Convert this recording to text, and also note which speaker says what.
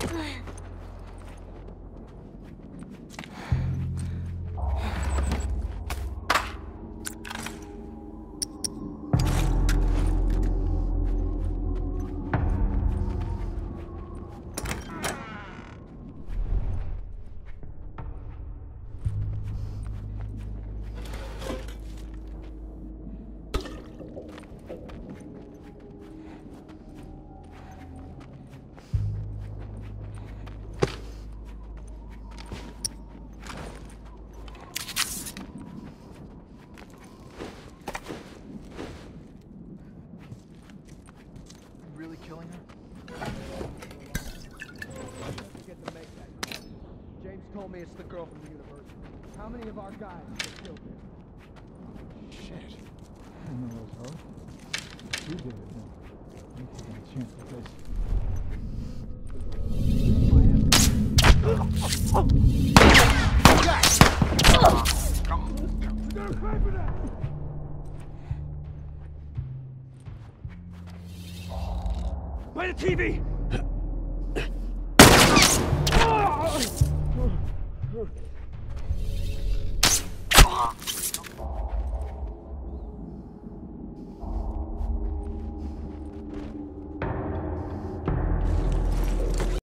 Speaker 1: Killing her?
Speaker 2: Get to make that call. James told me it's the girl from the university. How many of our guys were killed there?
Speaker 1: Shit. I didn't know it was her. She did it then. I'm taking a chance because... We gotta cry for that! By the TV!